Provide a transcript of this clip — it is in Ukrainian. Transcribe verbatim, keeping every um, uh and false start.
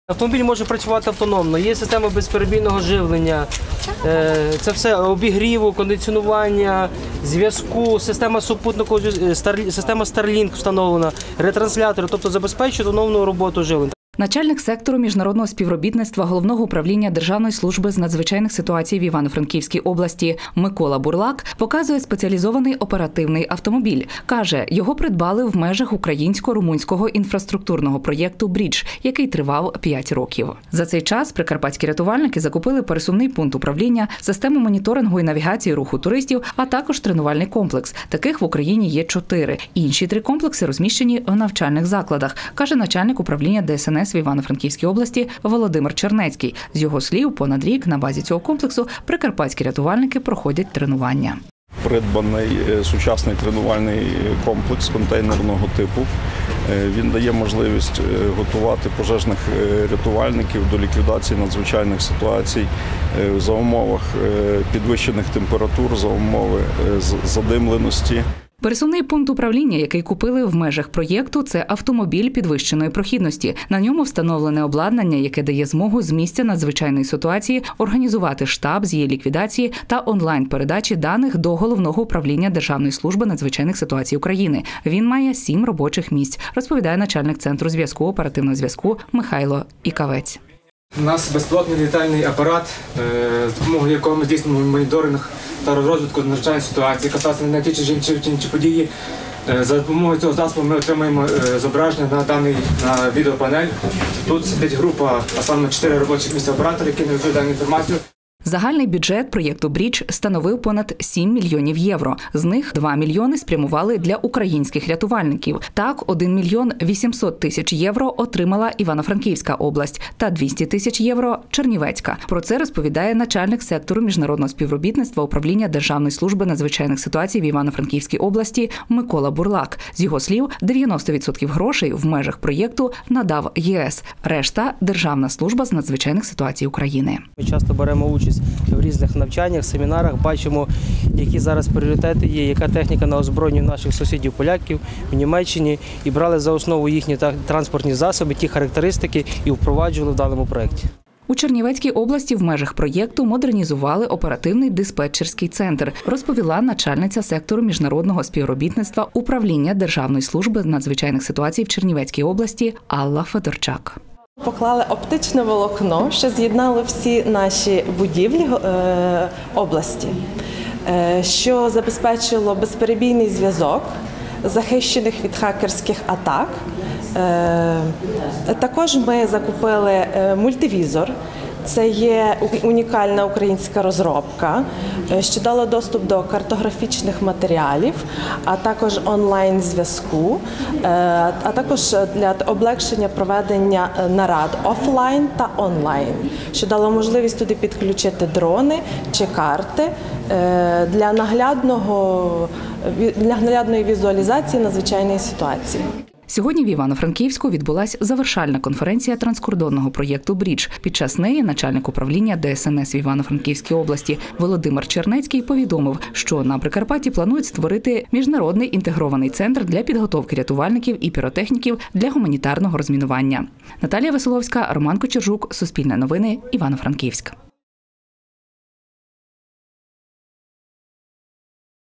Автомобіль може працювати автономно, є система безперебійного живлення, це все обігріву, кондиціонування, зв'язку, система супутникового, система Starlink встановлена, ретранслятори, тобто забезпечують автономну роботу живлення. Начальник сектору міжнародного співробітництва Головного управління Державної служби з надзвичайних ситуацій в Івано-Франківській області Микола Бурлак показує спеціалізований оперативний автомобіль. Каже, його придбали в межах українсько-румунського інфраструктурного проєкту «Брідж», який тривав п'ять років. За цей час прикарпатські рятувальники закупили пересувний пункт управління, систему моніторингу і навігації руху туристів, а також тренувальний комплекс. Таких в Україні є чотири. Інші три комплекси розміщені в навчальних закладах, каже начальник управління Де Ес Ен Ес в Івано-Франківській області Володимир Чернецький. З його слів, понад рік на базі цього комплексу прикарпатські рятувальники проходять тренування. Придбаний сучасний тренувальний комплекс контейнерного типу. Він дає можливість готувати пожежних рятувальників до ліквідації надзвичайних ситуацій за умовах підвищених температур, за умови задимленості. Пересувний пункт управління, який купили в межах проєкту, це автомобіль підвищеної прохідності. На ньому встановлене обладнання, яке дає змогу з місця надзвичайної ситуації організувати штаб з її ліквідації та онлайн-передачі даних до Головного управління Державної служби надзвичайних ситуацій України. Він має сім робочих місць, розповідає начальник Центру зв'язку оперативного зв'язку Михайло Ікавець. У нас безпілотний літальний апарат, з допомогою якого ми здійснюємо моніторинг та розвитку надзвичайної ситуації, катастрофи на ті чи інші, інші події. За допомогою цього засобу ми отримуємо зображення на даний на відеопанель. Тут сидить група, а саме чотири робочих місця оператора, які надають дану інформацію. Загальний бюджет проєкту «Брідж» становив понад сім мільйонів євро. З них два мільйони спрямували для українських рятувальників. Так, один мільйон вісімсот тисяч євро отримала Івано-Франківська область та двісті тисяч євро – Чернівецька. Про це розповідає начальник сектору міжнародного співробітництва управління Державної служби надзвичайних ситуацій в Івано-Франківській області Микола Бурлак. З його слів, дев'яносто відсотків грошей в межах проєкту надав Є Ес. Решта – Державна служба з надзвичайних ситуацій України. Ми часто беремо участь в різних навчаннях, семінарах, бачимо, які зараз пріоритети є, яка техніка на озброєнні наших сусідів-поляків в Німеччині, і брали за основу їхні транспортні засоби, ті характеристики і впроваджували в даному проєкті. У Чернівецькій області в межах проєкту модернізували оперативний диспетчерський центр, розповіла начальниця сектору міжнародного співробітництва управління Державної служби надзвичайних ситуацій в Чернівецькій області Алла Федорчак. Поклали оптичне волокно, що з'єднало всі наші будівлі е, області, е, що забезпечило безперебійний зв'язок, захищених від хакерських атак. Е, також ми закупили е, мультивізор. Це є унікальна українська розробка, що дала доступ до картографічних матеріалів, а також онлайн-зв'язку, а також для облегшення проведення нарад офлайн та онлайн, що дало можливість туди підключити дрони чи карти для наглядного, для наглядної візуалізації надзвичайної ситуації. Сьогодні в Івано-Франківську відбулася завершальна конференція транскордонного проєкту «Брідж». Під час неї начальник управління Де Ес Ен Ес в Івано-Франківській області Володимир Чернецький повідомив, що на Прикарпатті планують створити міжнародний інтегрований центр для підготовки рятувальників і піротехніків для гуманітарного розмінування. Наталія Веселовська, Роман Кочержук, Суспільне новини, Івано-Франківськ.